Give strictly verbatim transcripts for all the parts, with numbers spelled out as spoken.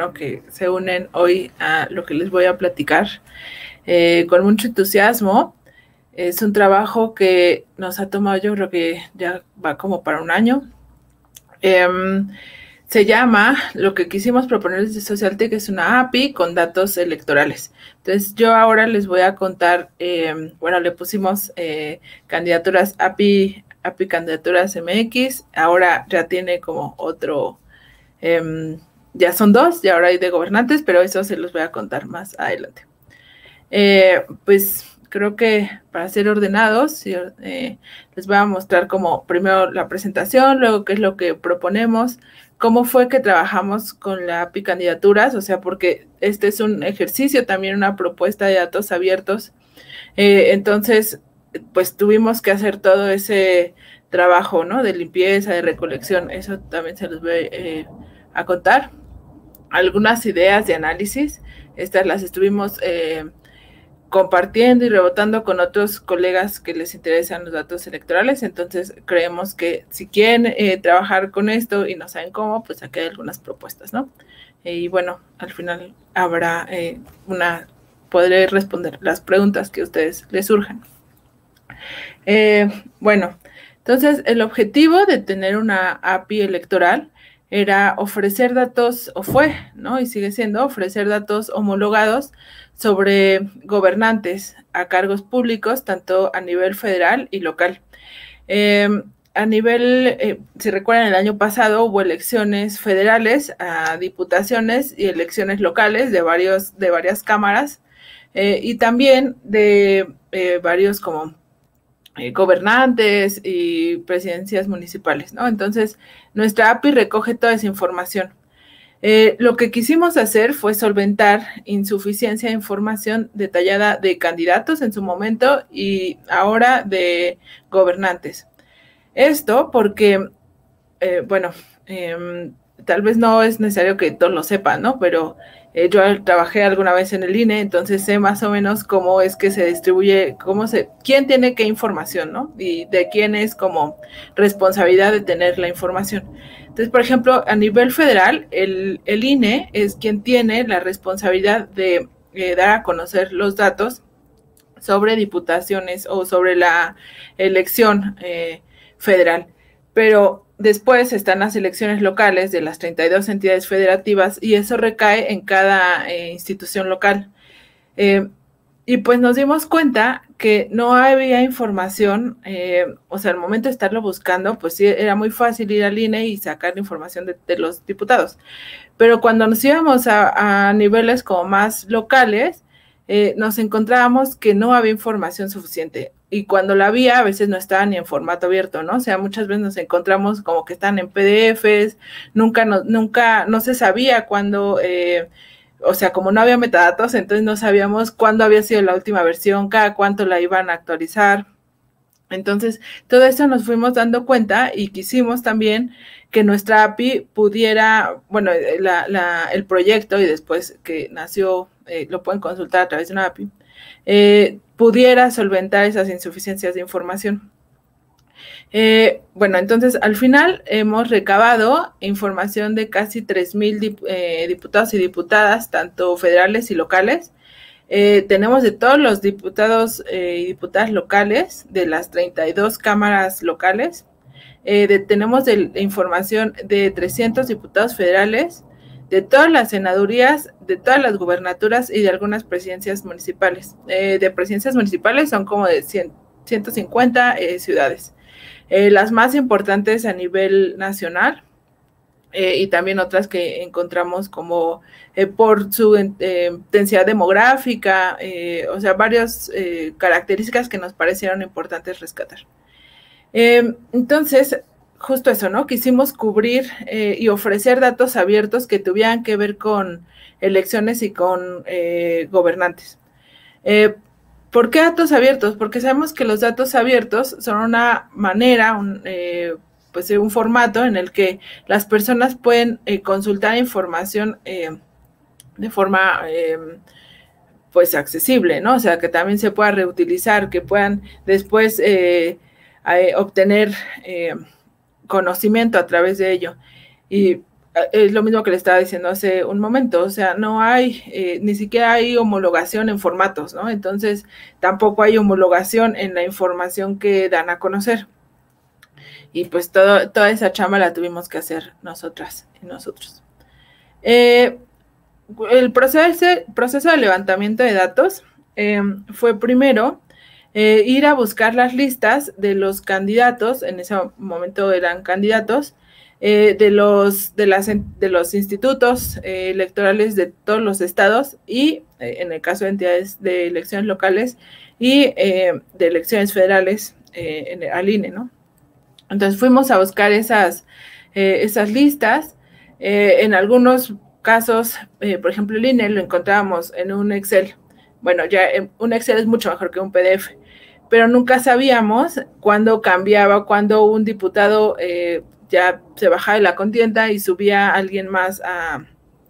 bueno que se unen hoy a lo que les voy a platicar eh, con mucho entusiasmo. Es un trabajo que nos ha tomado, yo creo que ya va como para un año. Eh, se llama, lo que quisimos proponer desde Socialtech es una A P I con datos electorales. Entonces yo ahora les voy a contar, eh, bueno, le pusimos eh, candidaturas A P I, A P I Candidaturas M X, ahora ya tiene como otro, eh, ya son dos, y ahora hay de gobernantes, pero eso se los voy a contar más adelante. Eh, pues creo que para ser ordenados, eh, les voy a mostrar como primero la presentación, luego qué es lo que proponemos, cómo fue que trabajamos con la A P I Candidaturas, o sea, porque este es un ejercicio, también una propuesta de datos abiertos. Eh, entonces, pues tuvimos que hacer todo ese trabajo, ¿no? De limpieza, de recolección, eso también se los voy eh, a contar. Algunas ideas de análisis, estas las estuvimos eh, compartiendo y rebotando con otros colegas que les interesan los datos electorales, entonces creemos que si quieren eh, trabajar con esto y no saben cómo, pues aquí hay algunas propuestas, ¿no? Y bueno, al final habrá eh, una, podré responder las preguntas que a ustedes les surjan. Eh, bueno, entonces el objetivo de tener una A P I electoral era ofrecer datos, o fue, ¿no? Y sigue siendo, ofrecer datos homologados sobre gobernantes a cargos públicos, tanto a nivel federal y local. Eh, a nivel, eh, si recuerdan, el año pasado hubo elecciones federales a diputaciones y elecciones locales de, varios, de varias cámaras eh, y también de eh, varios como Eh, gobernantes y presidencias municipales, ¿no? Entonces, nuestra A P I recoge toda esa información. Eh, lo que quisimos hacer fue solventar insuficiencia de información detallada de candidatos en su momento y ahora de gobernantes. Esto porque, eh, bueno, eh, tal vez no es necesario que todos lo sepan, ¿no? Pero eh, yo trabajé alguna vez en el I N E, entonces sé más o menos cómo es que se distribuye, cómo se, quién tiene qué información, ¿no? Y de quién es como responsabilidad de tener la información. Entonces, por ejemplo, a nivel federal, el, el I N E es quien tiene la responsabilidad de eh, dar a conocer los datos sobre diputaciones o sobre la elección eh, federal. Pero después están las elecciones locales de las treinta y dos entidades federativas y eso recae en cada eh, institución local. Eh, y pues nos dimos cuenta que no había información, eh, o sea, al momento de estarlo buscando, pues sí, era muy fácil ir al I N E y sacar la información de, de los diputados. Pero cuando nos íbamos a, a niveles como más locales, eh, nos encontrábamos que no había información suficiente. Y cuando la había, a veces no estaba ni en formato abierto, ¿no? O sea, muchas veces nos encontramos como que están en P D Efes, nunca, no, nunca, no se sabía cuándo, eh, o sea, como no había metadatos, entonces no sabíamos cuándo había sido la última versión, cada cuánto la iban a actualizar. Entonces, todo eso nos fuimos dando cuenta y quisimos también que nuestra A P I pudiera, bueno, la, la, el proyecto y después que nació, eh, lo pueden consultar a través de una A P I, eh, pudiera solventar esas insuficiencias de información. Eh, bueno, entonces al final hemos recabado información de casi tres mil dip, eh, diputados y diputadas, tanto federales y locales. Eh, tenemos de todos los diputados eh, y diputadas locales, de las treinta y dos cámaras locales. Eh, de, tenemos de, de información de trescientos diputados federales, de todas las senadurías, de todas las gubernaturas y de algunas presidencias municipales. Eh, de presidencias municipales son como de cien, ciento cincuenta eh, ciudades. Eh, las más importantes a nivel nacional eh, y también otras que encontramos como eh, por su eh, densidad demográfica, eh, o sea, varias eh, características que nos parecieron importantes rescatar. Eh, entonces, justo eso, ¿no? Quisimos cubrir eh, y ofrecer datos abiertos que tuvieran que ver con elecciones y con eh, gobernantes. Eh, ¿Por qué datos abiertos? Porque sabemos que los datos abiertos son una manera, un, eh, pues un formato en el que las personas pueden eh, consultar información eh, de forma eh, pues accesible, ¿no? O sea, que también se pueda reutilizar, que puedan después eh, eh, obtener eh, conocimiento a través de ello. Y es lo mismo que le estaba diciendo hace un momento, o sea, no hay, eh, ni siquiera hay homologación en formatos, ¿no? Entonces, tampoco hay homologación en la información que dan a conocer. Y pues todo, toda esa chamba la tuvimos que hacer nosotras y nosotros. Eh, el proceso, proceso de levantamiento de datos eh, fue primero eh, ir a buscar las listas de los candidatos, en ese momento eran candidatos, eh, de, los, de, las, de los institutos eh, electorales de todos los estados y eh, en el caso de entidades de elecciones locales y eh, de elecciones federales eh, en el, al I N E, ¿no? Entonces fuimos a buscar esas, eh, esas listas. Eh, en algunos casos, eh, por ejemplo, el I N E lo encontrábamos en un Excel. Bueno, ya eh, un Excel es mucho mejor que un P D F, pero nunca sabíamos cuándo cambiaba, cuándo un diputado eh, ya se bajaba de la contienda y subía a alguien más a,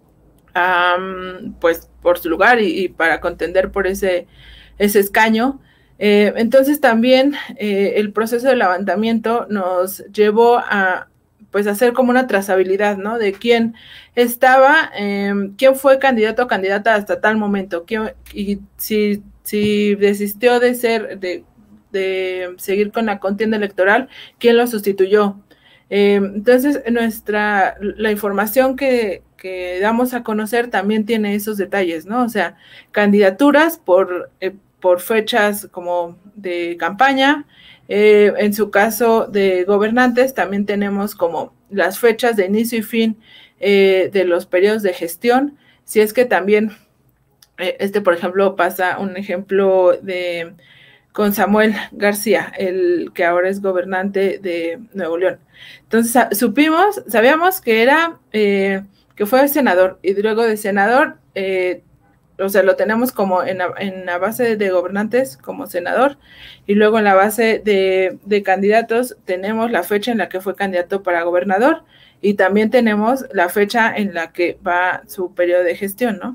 a pues por su lugar y, y para contender por ese, ese escaño. Eh, entonces también eh, el proceso de levantamiento nos llevó a pues hacer como una trazabilidad, ¿no? De quién estaba, eh, quién fue candidato o candidata hasta tal momento, quién, y si, si desistió de ser, de, de seguir con la contienda electoral, quién lo sustituyó. Eh, entonces, nuestra, la información que, que damos a conocer también tiene esos detalles, ¿no? O sea, candidaturas por... Eh, por fechas como de campaña, eh, en su caso de gobernantes también tenemos como las fechas de inicio y fin eh, de los periodos de gestión, si es que también, eh, este por ejemplo pasa un ejemplo de con Samuel García, el que ahora es gobernante de Nuevo León. Entonces supimos, sabíamos que era, eh, que fue senador, y luego de senador, eh, o sea, lo tenemos como en la, en la base de gobernantes como senador, y luego en la base de, de candidatos tenemos la fecha en la que fue candidato para gobernador, y también tenemos la fecha en la que va su periodo de gestión, ¿no?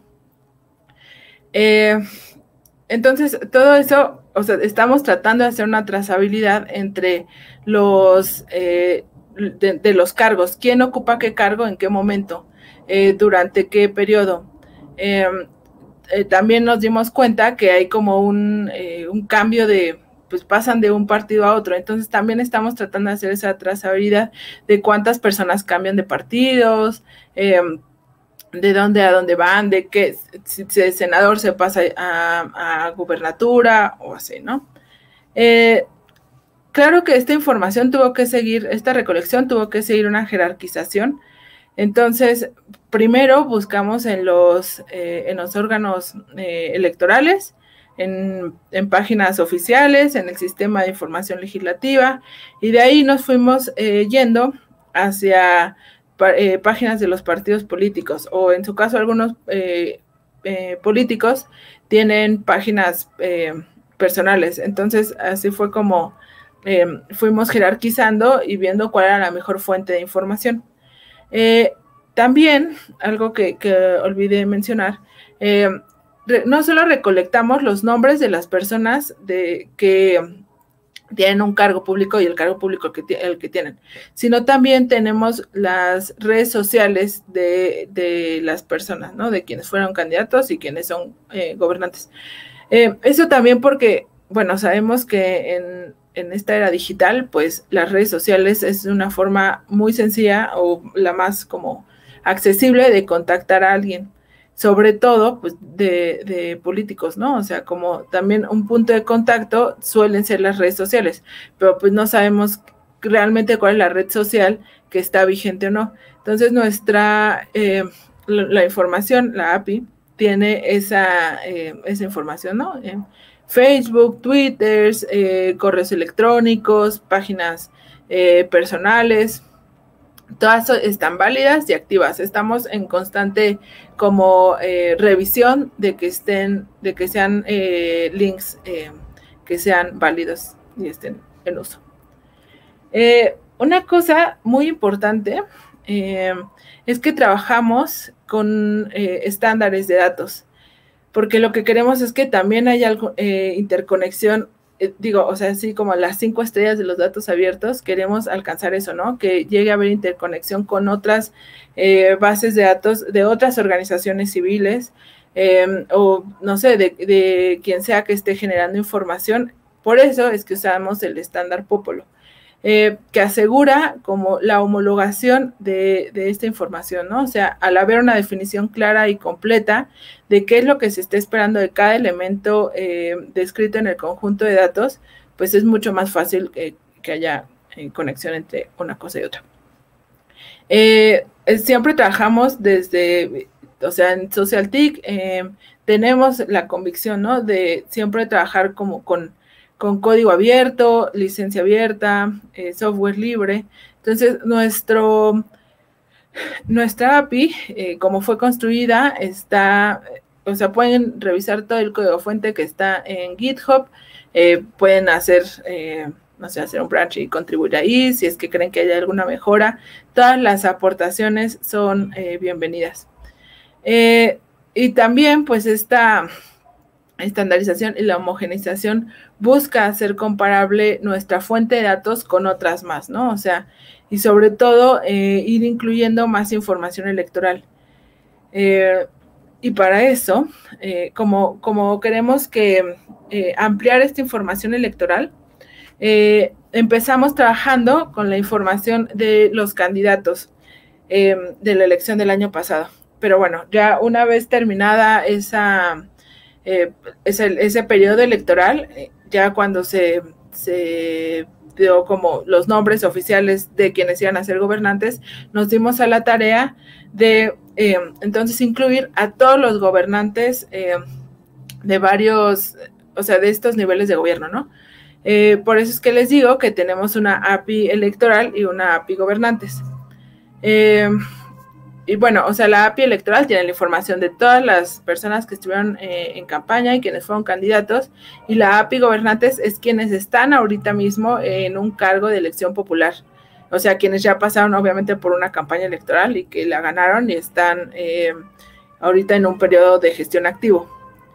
Eh, entonces, todo eso, o sea, estamos tratando de hacer una trazabilidad entre los, eh, de, de los cargos, quién ocupa qué cargo en qué momento, eh, durante qué periodo. Eh, Eh, también nos dimos cuenta que hay como un, eh, un cambio de, pues pasan de un partido a otro, entonces también estamos tratando de hacer esa trazabilidad de cuántas personas cambian de partidos, eh, de dónde a dónde van, de qué, si, si el senador se pasa a, a gubernatura o así, ¿no? Eh, claro que esta información tuvo que seguir, esta recolección tuvo que seguir una jerarquización. Entonces, primero buscamos en los, eh, en los órganos eh, electorales, en, en páginas oficiales, en el sistema de información legislativa, y de ahí nos fuimos eh, yendo hacia eh, páginas de los partidos políticos, o en su caso algunos eh, eh, políticos tienen páginas eh, personales. Entonces, así fue como eh, fuimos jerarquizando y viendo cuál era la mejor fuente de información. Eh, también, algo que, que olvidé mencionar, eh, re, no solo recolectamos los nombres de las personas de, que tienen un cargo público y el cargo público que, el que tienen, sino también tenemos las redes sociales de, de las personas, ¿no? De quienes fueron candidatos y quienes son eh, gobernantes. Eh, eso también porque, bueno, sabemos que en en esta era digital, pues las redes sociales es una forma muy sencilla o la más como accesible de contactar a alguien, sobre todo pues de, de políticos, ¿no? O sea, como también un punto de contacto suelen ser las redes sociales, pero pues no sabemos realmente cuál es la red social que está vigente o no. Entonces nuestra, eh, la, la información, la A P I, tiene esa, eh, esa información, ¿no? Eh, Facebook, Twitter, eh, correos electrónicos, páginas eh, personales, todas están válidas y activas. Estamos en constante como eh, revisión de que estén, de que sean eh, links eh, que sean válidos y estén en uso. Eh, una cosa muy importante eh, es que trabajamos con eh, estándares de datos, porque lo que queremos es que también haya algo, eh, interconexión eh, digo, o sea, así como las cinco estrellas de los datos abiertos, queremos alcanzar eso, ¿no? Que llegue a haber interconexión con otras eh, bases de datos de otras organizaciones civiles, eh, o no sé, de, de quien sea que esté generando información. Por eso es que usamos el estándar Popolo, eh, que asegura como la homologación de, de esta información, ¿no? O sea, al haber una definición clara y completa de qué es lo que se está esperando de cada elemento eh, descrito en el conjunto de datos, pues es mucho más fácil que, que haya eh, conexión entre una cosa y otra. Eh, siempre trabajamos desde, o sea, en SocialTIC eh, tenemos la convicción, ¿no? De siempre trabajar como con, con código abierto, licencia abierta, eh, software libre. Entonces, nuestro, nuestra A P I, eh, como fue construida, está, o sea, pueden revisar todo el código fuente que está en GitHub, eh, pueden hacer... Eh, no sé, hacer un branch y contribuir ahí, si es que creen que hay alguna mejora. Todas las aportaciones son eh, bienvenidas. Eh, y también, pues, esta estandarización y la homogeneización busca hacer comparable nuestra fuente de datos con otras más, ¿no? O sea, y sobre todo, eh, ir incluyendo más información electoral. Eh, y para eso, eh, como, como queremos que eh, ampliar esta información electoral, Eh, empezamos trabajando con la información de los candidatos eh, de la elección del año pasado. Pero bueno, ya una vez terminada esa, eh, ese, ese periodo electoral, eh, ya cuando se, se dio como los nombres oficiales de quienes iban a ser gobernantes, nos dimos a la tarea de eh, entonces incluir a todos los gobernantes eh, de varios, o sea, de estos niveles de gobierno, ¿no? Eh, por eso es que les digo que tenemos una A P I electoral y una A P I gobernantes. Eh, y bueno, o sea, la A P I electoral tiene la información de todas las personas que estuvieron eh, en campaña y quienes fueron candidatos, y la A P I gobernantes es quienes están ahorita mismo en un cargo de elección popular. O sea, quienes ya pasaron obviamente por una campaña electoral y que la ganaron y están eh, ahorita en un periodo de gestión activo.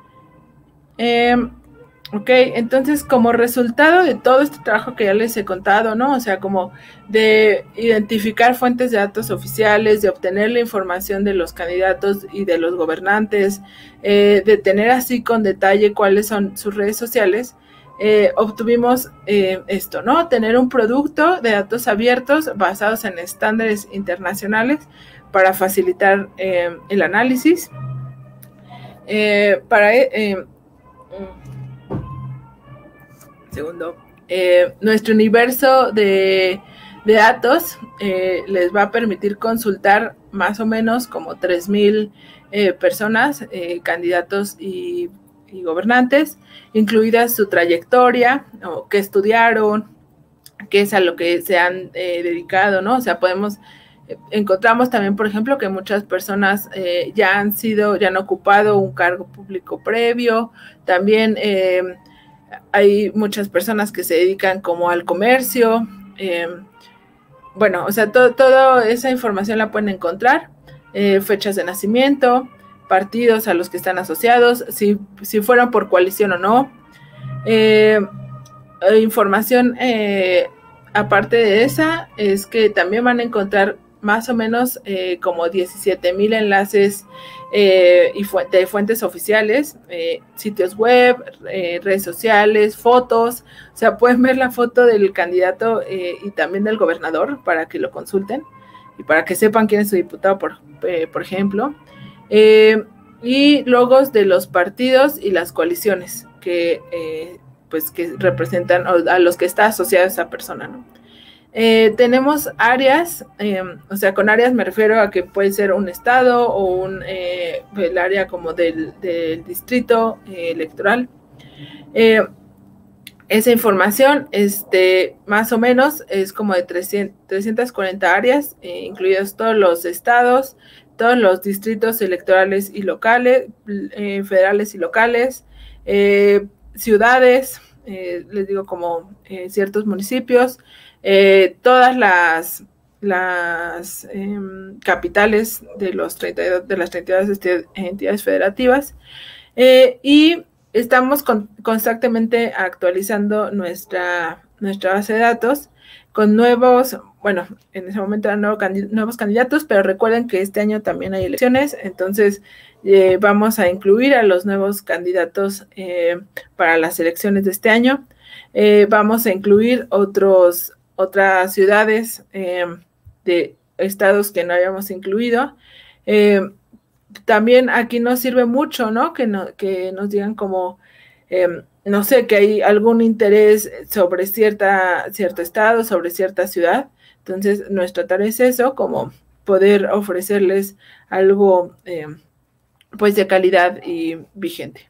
Eh, Ok, entonces como resultado de todo este trabajo que ya les he contado, ¿no? O sea, como de identificar fuentes de datos oficiales, de obtener la información de los candidatos y de los gobernantes, eh, de tener así con detalle cuáles son sus redes sociales, eh, obtuvimos eh, esto, ¿no? Tener un producto de datos abiertos basados en estándares internacionales para facilitar eh, el análisis. Eh, para... Eh, Segundo, eh, nuestro universo de, de datos eh, les va a permitir consultar más o menos como tres mil eh, personas, eh, candidatos y, y gobernantes, incluidas su trayectoria, o qué estudiaron, qué es a lo que se han eh, dedicado, ¿no? O sea, podemos, eh, encontramos también, por ejemplo, que muchas personas eh, ya han sido, ya han ocupado un cargo público previo, también... Eh, hay muchas personas que se dedican como al comercio, eh, bueno, o sea, to, toda esa información la pueden encontrar, eh, fechas de nacimiento, partidos a los que están asociados, si, si fueron por coalición o no, eh, información eh, aparte de esa, es que también van a encontrar más o menos eh, como diecisiete mil enlaces eh, y fu de fuentes oficiales, eh, sitios web, eh, redes sociales, fotos, o sea, pueden ver la foto del candidato eh, y también del gobernador para que lo consulten y para que sepan quién es su diputado, por, eh, por ejemplo, eh, y logos de los partidos y las coaliciones que, eh, pues, que representan a los que está asociada esa persona, ¿no? Eh, tenemos áreas, eh, o sea, con áreas me refiero a que puede ser un estado o un, eh, el área como del, del distrito eh, electoral. Eh, esa información, este, más o menos, es como de trescientas cuarenta áreas, eh, incluidos todos los estados, todos los distritos electorales y locales, eh, federales y locales, eh, ciudades, eh, les digo como eh, ciertos municipios, Eh, todas las, las eh, capitales de, los treinta y dos, de las treinta y dos entidades federativas, eh, y estamos con, constantemente actualizando nuestra, nuestra base de datos con nuevos, bueno, en ese momento eran nuevo, nuevos candidatos, pero recuerden que este año también hay elecciones, entonces eh, vamos a incluir a los nuevos candidatos eh, para las elecciones de este año. Eh, vamos a incluir otros, otras ciudades eh, de estados que no habíamos incluido. Eh, también aquí nos sirve mucho, ¿no? Que, no, que nos digan como, eh, no sé, que hay algún interés sobre cierta, cierto estado, sobre cierta ciudad. Entonces, nuestra tarea es eso, como poder ofrecerles algo, eh, pues, de calidad y vigente.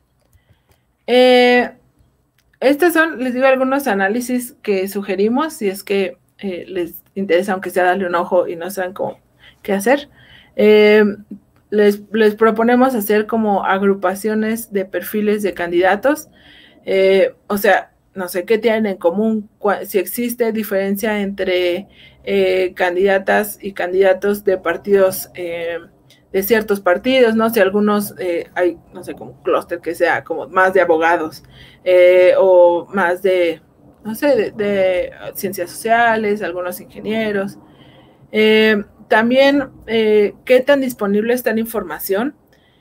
Eh, estos son, les digo, algunos análisis que sugerimos, si es que eh, les interesa, aunque sea darle un ojo y no saben cómo, qué hacer. Eh, les, les proponemos hacer como agrupaciones de perfiles de candidatos, eh, o sea, no sé qué tienen en común, si existe diferencia entre eh, candidatas y candidatos de partidos, eh, de ciertos partidos, ¿no? Si algunos eh, hay, no sé, como un clúster que sea como más de abogados eh, o más de, no sé, de, de ciencias sociales, algunos ingenieros. Eh, también, eh, ¿qué tan disponible está la información?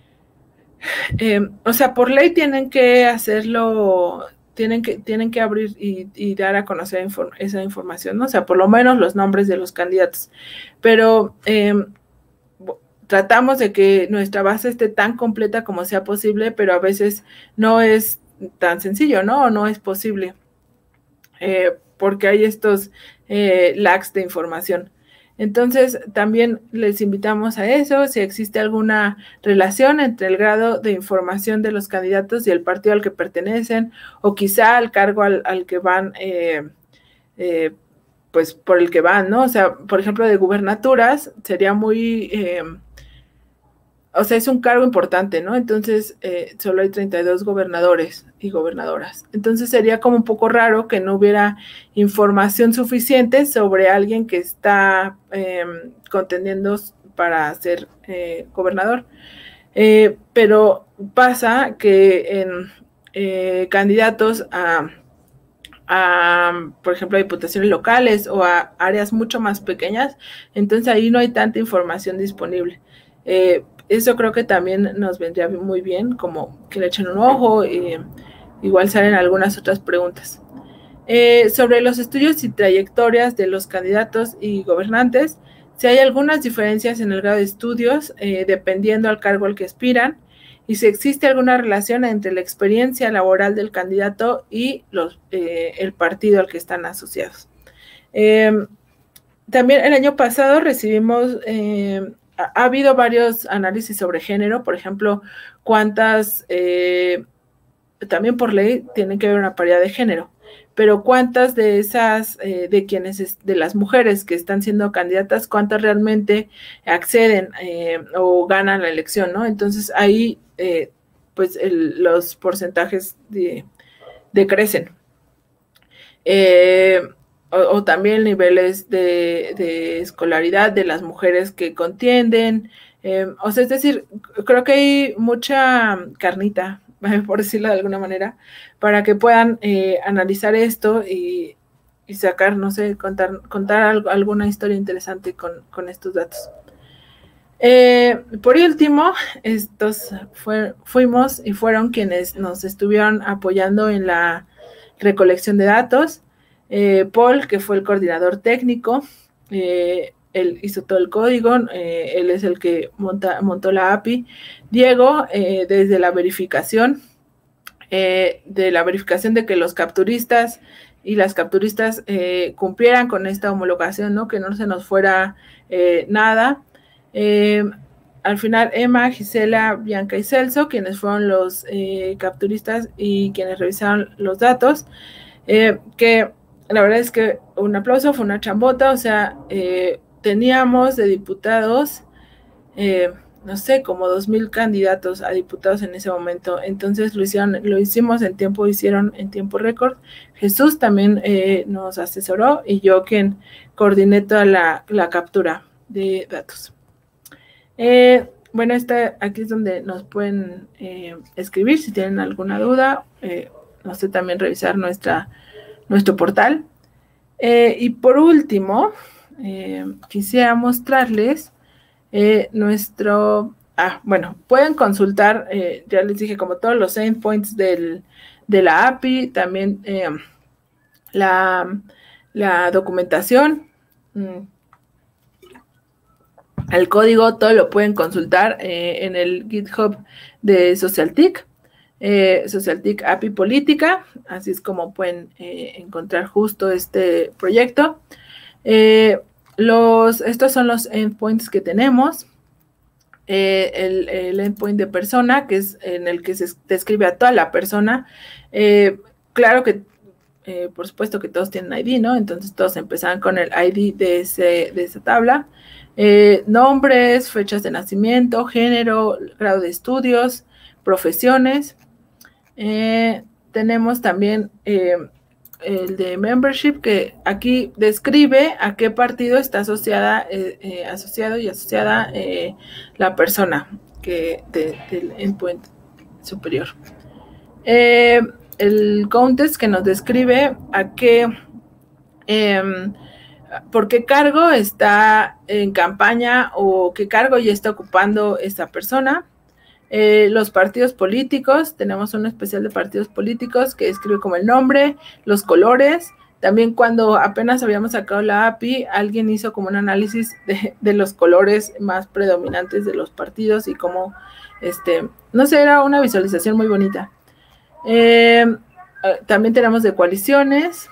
Eh, o sea, por ley tienen que hacerlo, tienen que, tienen que abrir y, y dar a conocer inform esa información, ¿no? O sea, por lo menos los nombres de los candidatos. Pero eh, tratamos de que nuestra base esté tan completa como sea posible, pero a veces no es tan sencillo, ¿no? O no es posible, eh, porque hay estos eh, lags de información. Entonces, también les invitamos a eso, si existe alguna relación entre el grado de información de los candidatos y el partido al que pertenecen, o quizá al cargo al, al que van, eh, eh, pues por el que van, ¿no? O sea, por ejemplo, de gubernaturas, sería muy... Eh, o sea, es un cargo importante, ¿no? Entonces, eh, solo hay treinta y dos gobernadores y gobernadoras. Entonces, sería como un poco raro que no hubiera información suficiente sobre alguien que está eh, contendiendo para ser eh, gobernador. Eh, pero pasa que en eh, candidatos a, a, por ejemplo, a diputaciones locales o a áreas mucho más pequeñas, entonces ahí no hay tanta información disponible. Eh, eso creo que también nos vendría muy bien, como que le echen un ojo, y igual salen algunas otras preguntas. Eh, sobre los estudios y trayectorias de los candidatos y gobernantes, si hay algunas diferencias en el grado de estudios, eh, dependiendo al cargo al que aspiran, y si existe alguna relación entre la experiencia laboral del candidato y los, eh, el partido al que están asociados. Eh, también el año pasado recibimos... Eh, ha habido varios análisis sobre género, por ejemplo, cuántas, eh, también por ley tienen que haber una paridad de género, pero cuántas de esas, eh, de quienes, es, de las mujeres que están siendo candidatas, cuántas realmente acceden eh, o ganan la elección, ¿no? Entonces ahí, eh, pues el, los porcentajes de, decrecen. Eh, O, o también niveles de, de escolaridad de las mujeres que contienden. Eh, o sea, es decir, creo que hay mucha carnita, por decirlo de alguna manera, para que puedan eh, analizar esto y, y sacar, no sé, contar, contar algo, alguna historia interesante con, con estos datos. Eh, por último, estos fue, fuimos y fueron quienes nos estuvieron apoyando en la recolección de datos. Eh, Paul, que fue el coordinador técnico, eh, él hizo todo el código, eh, él es el que monta, montó la A P I. Diego, eh, desde la verificación, eh, de la verificación de que los capturistas y las capturistas eh, cumplieran con esta homologación, ¿no? Que no se nos fuera eh, nada. Eh, al final, Emma, Gisela, Bianca y Celso, quienes fueron los eh, capturistas y quienes revisaron los datos, eh, que la verdad es que un aplauso, fue una chambota, o sea, eh, teníamos de diputados, eh, no sé, como dos mil candidatos a diputados en ese momento, entonces lo hicieron, lo hicimos en tiempo, hicieron en tiempo récord. Jesús también eh, nos asesoró y yo quien coordiné toda la, la captura de datos. Eh, bueno, esta, aquí es donde nos pueden eh, escribir si tienen alguna duda. Eh, no sé, también revisar nuestra, nuestro portal. Eh, y por último, eh, quisiera mostrarles eh, nuestro... Ah, bueno, pueden consultar, eh, ya les dije, como todos los endpoints del, de la A P I, también eh, la, la documentación, mm, el código, todo lo pueden consultar eh, en el GitHub de SocialTIC, eh, SocialTIC A P I Política, así es como pueden eh, encontrar justo este proyecto. Eh, los, estos son los endpoints que tenemos. Eh, el, el endpoint de persona, que es en el que se describe a toda la persona. Eh, claro que, eh, por supuesto que todos tienen I D, ¿no? Entonces todos empezaban con el I D de, ese, de esa tabla. Eh, nombres, fechas de nacimiento, género, grado de estudios, profesiones. Eh, tenemos también eh, el de membership, que aquí describe a qué partido está asociada, eh, eh, asociado y asociada eh, la persona que de, del endpoint superior. Eh, el contest, que nos describe a qué, eh, por qué cargo está en campaña o qué cargo ya está ocupando esta persona. Eh, los partidos políticos, tenemos un especial de partidos políticos que escribe como el nombre, los colores. También cuando apenas habíamos sacado la A P I, alguien hizo como un análisis de, de los colores más predominantes de los partidos y cómo, este, no sé, era una visualización muy bonita. Eh, también tenemos de coaliciones,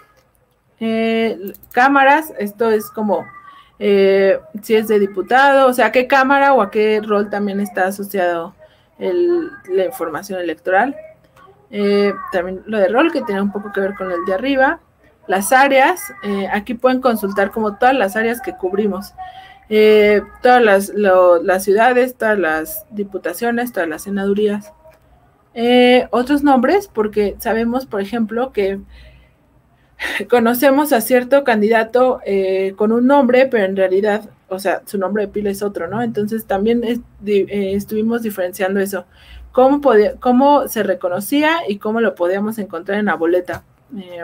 eh, cámaras, esto es como eh, si es de diputado, o sea, a qué cámara o a qué rol también está asociado El, la información electoral. Eh, también lo de rol, que tiene un poco que ver con el de arriba. Las áreas, eh, aquí pueden consultar como todas las áreas que cubrimos. Eh, todas las, lo, las ciudades, todas las diputaciones, todas las senadurías. Eh, otros nombres, porque sabemos, por ejemplo, que conocemos a cierto candidato eh, con un nombre, pero en realidad, o sea, su nombre de pila es otro, ¿no? Entonces también es, eh, estuvimos diferenciando eso. Cómo, podía, cómo se reconocía y cómo lo podíamos encontrar en la boleta. Eh,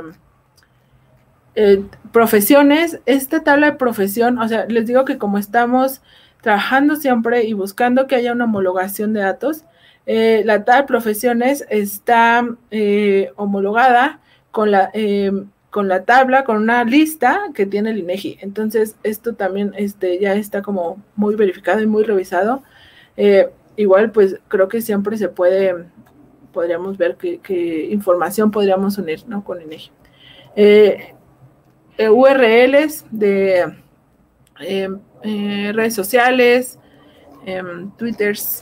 eh, profesiones, esta tabla de profesión, o sea, les digo que como estamos trabajando siempre y buscando que haya una homologación de datos, eh, la tabla de profesiones está eh, homologada con la... Eh, con la tabla, con una lista que tiene el INEGI. Entonces, esto también este, ya está como muy verificado y muy revisado. Eh, igual, pues, creo que siempre se puede, podríamos ver qué, qué información podríamos unir, ¿no? Con INEGI. Eh, eh, U R Ls de eh, eh, redes sociales, eh, Twitters.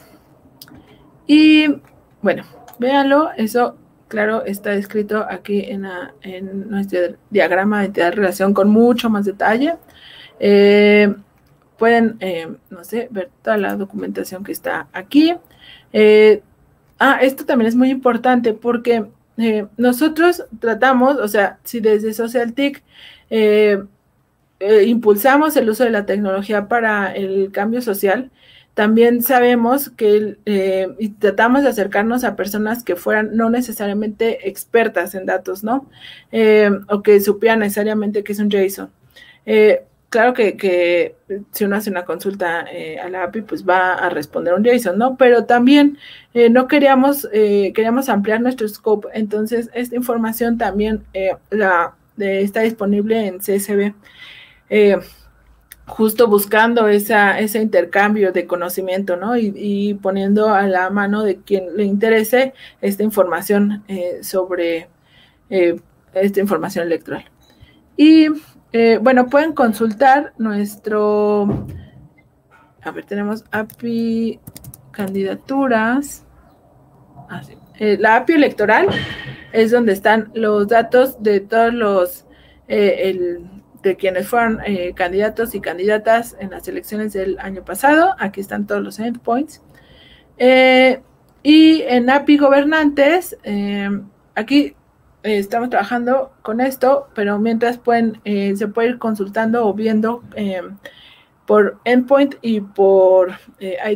Y, bueno, véanlo, eso... Claro, está escrito aquí en, la, en nuestro diagrama de entidad-relación con mucho más detalle. Eh, pueden, eh, no sé, ver toda la documentación que está aquí. Eh, ah, esto también es muy importante porque eh, nosotros tratamos, o sea, si desde SocialTIC eh, eh, impulsamos el uso de la tecnología para el cambio social, también sabemos que eh, y tratamos de acercarnos a personas que fueran no necesariamente expertas en datos, ¿no? Eh, o que supieran necesariamente qué es un JSON. Eh, claro que, que si uno hace una consulta eh, a la A P I, pues va a responder un JSON, ¿no? Pero también eh, no queríamos, eh, queríamos ampliar nuestro scope, entonces esta información también eh, la, de, está disponible en C S V. Eh, justo buscando esa, ese intercambio de conocimiento, ¿no? Y, y poniendo a la mano de quien le interese esta información eh, sobre eh, esta información electoral. Y, eh, bueno, pueden consultar nuestro... A ver, tenemos A P I candidaturas. Ah, sí. eh, la A P I electoral es donde están los datos de todos los... Eh, el, de quienes fueron eh, candidatos y candidatas en las elecciones del año pasado. Aquí están todos los endpoints. Eh, y en A P I gobernantes, eh, aquí eh, estamos trabajando con esto, pero mientras pueden, eh, se puede ir consultando o viendo eh, por endpoint y por eh, I D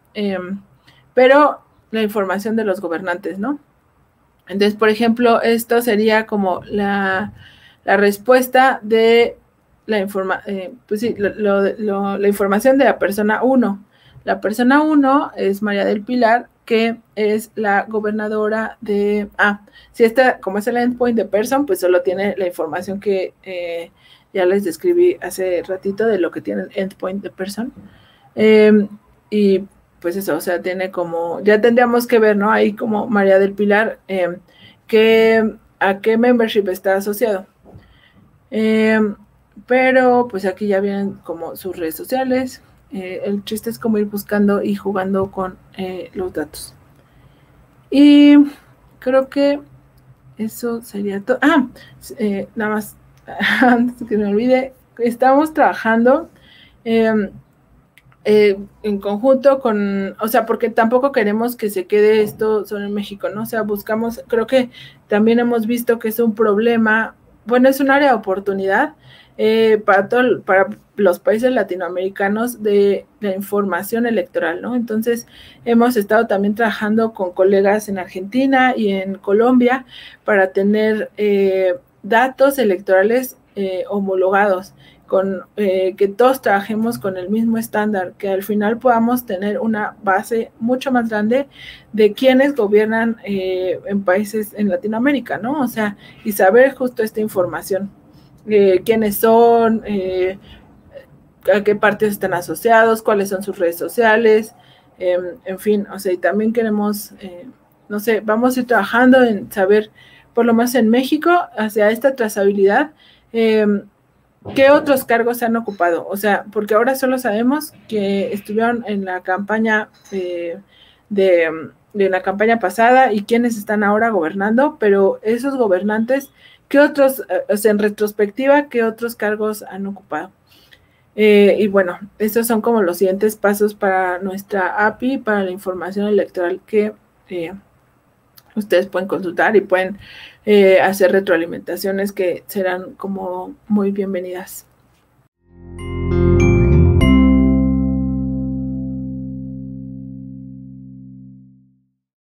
eh, pero la información de los gobernantes, ¿no? Entonces, por ejemplo, esto sería como la, la respuesta de la, informa eh, pues sí, lo, lo, lo, la información de la persona uno. La persona uno es María del Pilar, que es la gobernadora de... Ah, si esta, como es el endpoint de person, pues solo tiene la información que eh, ya les describí hace ratito de lo que tiene el endpoint de person. Eh, y pues eso, o sea, tiene como... Ya tendríamos que ver, ¿no? Ahí como María del Pilar, eh, que, a qué membership está asociado. Eh, pero pues aquí ya vienen como sus redes sociales. Eh, el chiste es como ir buscando y jugando con eh, los datos. Y creo que eso sería todo. Ah, eh, nada más, antes que me olvide, estamos trabajando eh, eh, en conjunto con, o sea, porque tampoco queremos que se quede esto solo en México, ¿no? O sea, buscamos, creo que también hemos visto que es un problema, bueno, es un área de oportunidad eh, para, todo, para los países latinoamericanos de la información electoral, ¿no? Entonces, hemos estado también trabajando con colegas en Argentina y en Colombia para tener eh, datos electorales eh, homologados, con eh, que todos trabajemos con el mismo estándar, que al final podamos tener una base mucho más grande de quienes gobiernan eh, en países en Latinoamérica, ¿no? O sea, y saber justo esta información, eh, quiénes son, eh, a qué partidos están asociados, cuáles son sus redes sociales, eh, en fin, o sea, y también queremos, eh, no sé, vamos a ir trabajando en saber, por lo menos en México, hacia esta trazabilidad, eh, ¿qué otros cargos se han ocupado? O sea, porque ahora solo sabemos que estuvieron en la campaña eh, de, de la campaña pasada y quiénes están ahora gobernando, pero esos gobernantes, ¿qué otros, o sea, en retrospectiva, qué otros cargos han ocupado? Eh, y bueno, estos son como los siguientes pasos para nuestra A P I, para la información electoral que eh, ustedes pueden consultar y pueden eh, hacer retroalimentaciones que serán como muy bienvenidas.